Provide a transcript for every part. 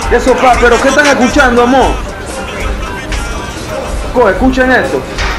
Eso, pa, pero ¿qué están escuchando, amor? Coge, escuchen esto.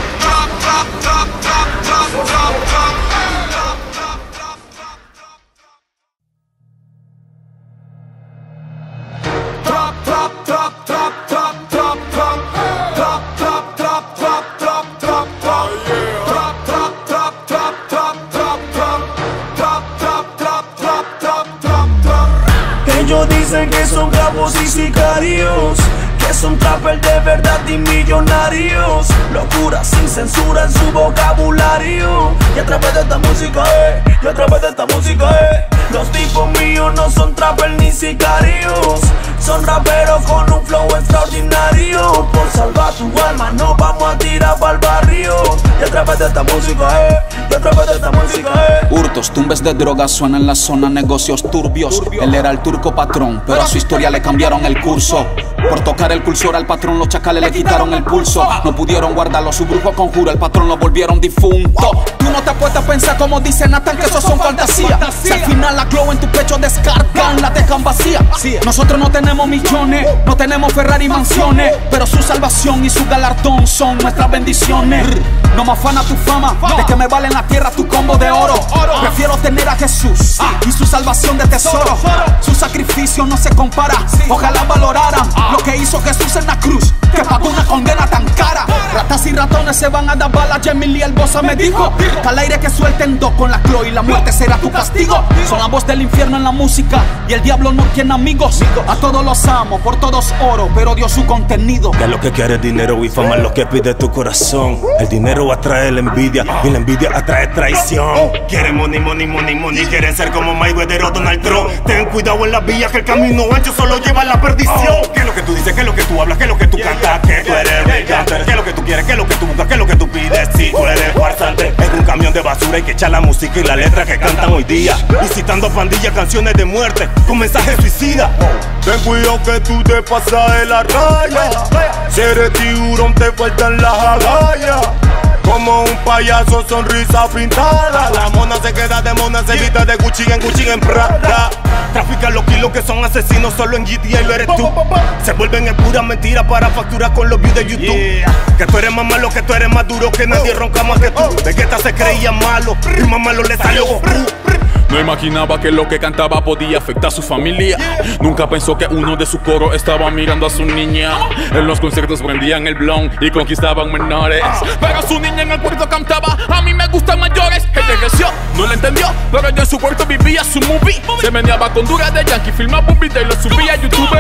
Ellos dicen que son capos y sicarios, que son trappers de verdad y millonarios. Locura sin censura en su vocabulario. Y a través de esta música, y a través de esta música, los tipos míos no son trappers ni sicarios, son raperos con un flow extraordinario. Por salvar tu alma no vamos a tirar pa'l barrio. Y a través de esta música, y a través de esta música, Hurtos, tumbes de drogas suenan en la zona, negocios turbios. Él era el turco patrón, pero a su historia le cambiaron el curso. Por tocar el cursor al patrón los chacales le quitaron el pulso. No pudieron guardarlo, su brujo conjuro, el patrón lo volvieron difunto. Tú no te puedes pensar como dice Nathan, que eso son fantasías. Si al final la glow en tu pecho descargan, la dejan vacía. Nosotros no tenemos millones, no tenemos Ferrari mansiones, pero su salvación y su galardón son nuestras bendiciones. No me afana tu fama, de que me vale en la tierra tu combo de oro. Prefiero tener a Jesús y su salvación de tesoro. Su sacrificio no se compara, ojalá valoraran lo que hizo Jesús en la cruz, que pagó una condena tan cara. Ratas y ratones se van a dar balas, Jamil y el Bosa me dijo que al aire que suelten dos con la Chloe, la muerte será tu castigo. Son la voz del infierno en la música y el diablo no tiene amigos. A todos los amo, por todos oro, pero Dios su contenido. Que lo que quiere es dinero y fama, lo que pide tu corazón. El dinero atrae la envidia y la envidia atrae traición. Quiere money, money, money, money, quiere ser como Mayweather o Donald Trump. Ten cuidado en la vía que el camino ancho solo lleva a la perdición. ¿Qué es lo que tú dices? ¿Qué es lo que tú hablas? ¿Qué es lo que tú cantas? Que tú eres brillante. ¿Qué es lo que tú quieres? ¿Qué es lo que tú buscas? ¿Qué es lo que tú pides? Si tú eres farsante, es un camión de basura, hay que echar la música y la letra que cantan hoy día. Visitando pandillas, canciones de muerte con mensajes suicidas. Ten cuidado que tú te pasas de la raya. Si eres tiburón te faltan las agallas. Como un payaso, sonrisa pintada. La mona se queda de mona, se vista de Gucci en Prada. Trafican los kilos que son asesinos, solo en GTA lo eres tú. Se vuelven en pura mentira para facturar con los views de YouTube. Que tú eres más malo, que tú eres más duro, que nadie ronca más que tú. Vegeta se creía malo y más malo le salió Goku. No imaginaba que lo que cantaba podía afectar a su familia. Nunca pensó que uno de su coro estaba mirando a su niña. En los conciertos prendían el blon y conquistaban menores, pero su niña en el cuarto cantaba: a mí me gustan mayores. Ella creció, no lo entendió, pero ella en su cuarto vivía su movie. Se meneaba con dura de Yankee, filmaba un video y lo subía a YouTube.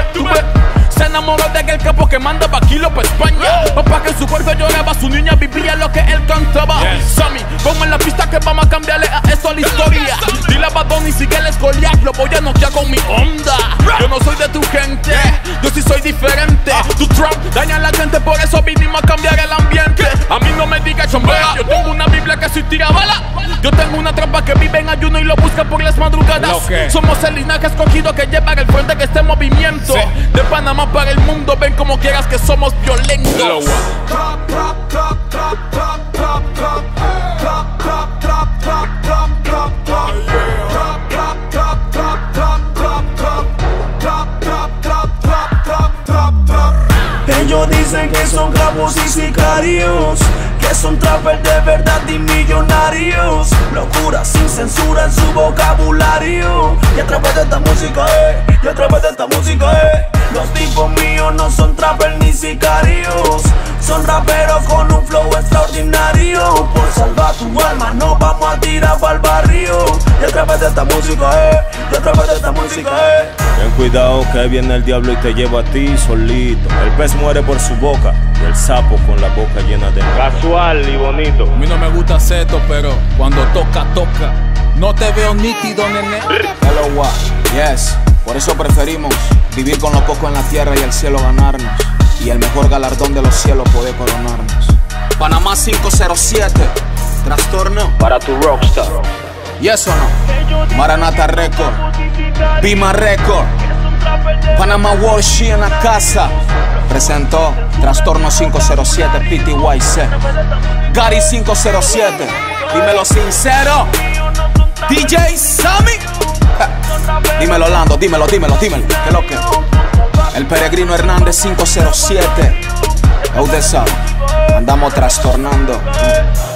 Se enamoró de aquel capo que mandaba kilos pa' España. Papá que en su cuarto lloraba, su niña vivía lo que él cantaba. Sammy, ponme en la pista que vamos a cambiarle a eso la historia. Dile a Bad Bunny sigue el Goliath, lo voy a noquear con mi onda. Yo no soy de tu gente, yo sí soy diferente. Tu Trump daña a la gente, por eso vinimos a cambiar el ambiente. A mí no me digas chombea, yo tengo una Biblia que soy tirabala. Yo tengo una trampa que vive en ayuno y lo busca por las madrugadas. Somos el linaje escogido que lleva al frente que este movimiento. De Panamá para el mundo, ven como quieras que somos violentos. Ellos dicen que son capos y sicarios, que son trappers de verdad y millonarios. Locura sin censura en su vocabulario. Y a través de esta música, y a través de esta música, los tipos míos no son trappers ni sicarios, son raperos con un flow extraordinario. Por salvar tu alma no vamos a tirar pa'l barrio. Y a través de esta música, y a través de esta música, Ten cuidado que viene el diablo y te lleva a ti solito. El pez muere por su boca y el sapo con la boca llena de casual y bonito. A mí no me gusta hacer esto, pero cuando toca, toca. No te veo nítido, nene. Hello, what? Yes. Por eso preferimos vivir con lo poco en la tierra y el cielo ganarnos, y el mejor galardón de los cielos poder coronarnos. Panamá 507, trastorno para tu rockstar. ¿Y eso no? Maranata Record, Pima Record, Panamá World She en la casa. Presentó Trastorno 507, PTYC, Gary 507. Dímelo sincero, DJ Sammy. Dímelo Lando, dímelo. ¿Qué es lo que? El Peregrino Hernández 507. Usted sabe, andamos trastornando.